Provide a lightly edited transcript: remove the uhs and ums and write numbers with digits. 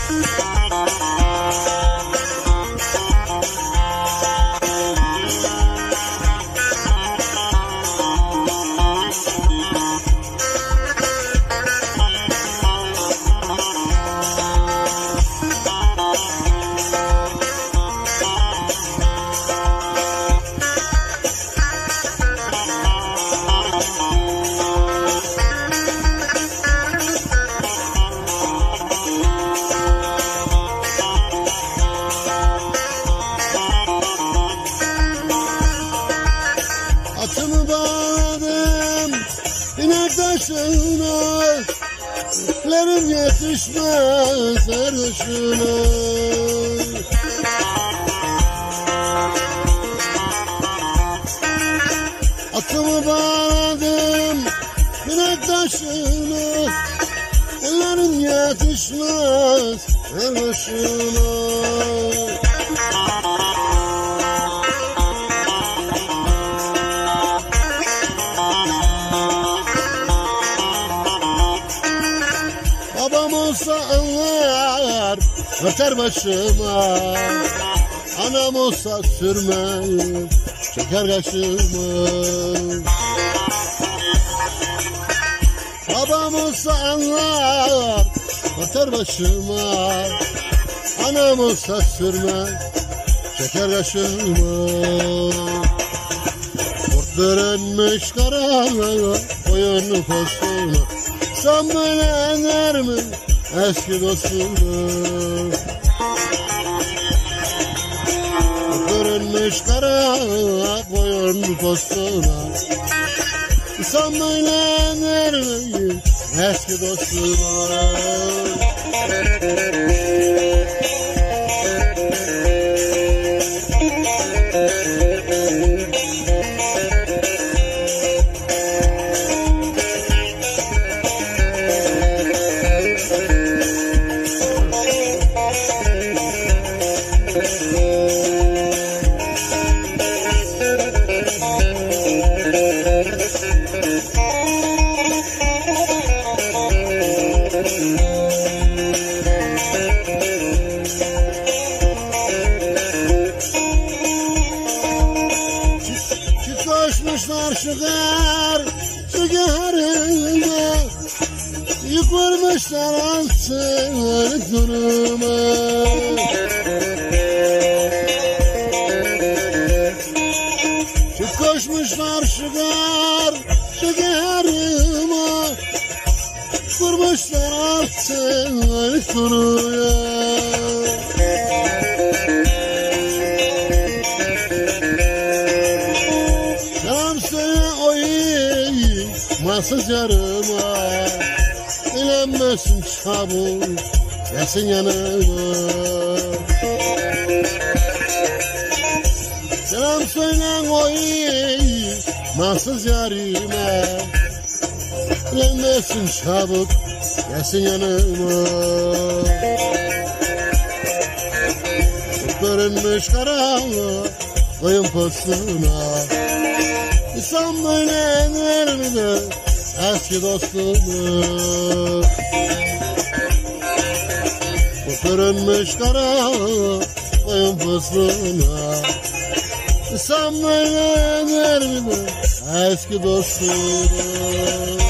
Atımı bağladım inek taşına, iplerim yetişmez her başına. Atımı bağladım inek taşına, ellerim yetişmez her başına. Babam olsa anlar, öter başıma. Anam olsa sürmez, çeker kaşıma. Babam olsa anlar, öter başıma. Anam olsa sürmez, çeker kaşıma. Kurt bürünmüş kara, koyun postuna. Sen böyle eder mi eski dostunu? Görünmüş kara koyun postuna. Sen böyle eder mi eski dostuna? Koşmuşlar şekerime, yük vurmuşlar altın duruma. Çık koşmuşlar şekerime, vurmuşlar altın duruma. Masız yarıma, dilenmesin çabuk, gelsin yanıma. Selam söyle oy, masız yarıma, dilenmesin çabuk, gelsin yanıma. Görünmüş kara, koyun postuna. Sen böyle eder mi de eski dostunu? Bu görünmüş kara koyun postuna. Sen böyle eder mi de eski dostunu?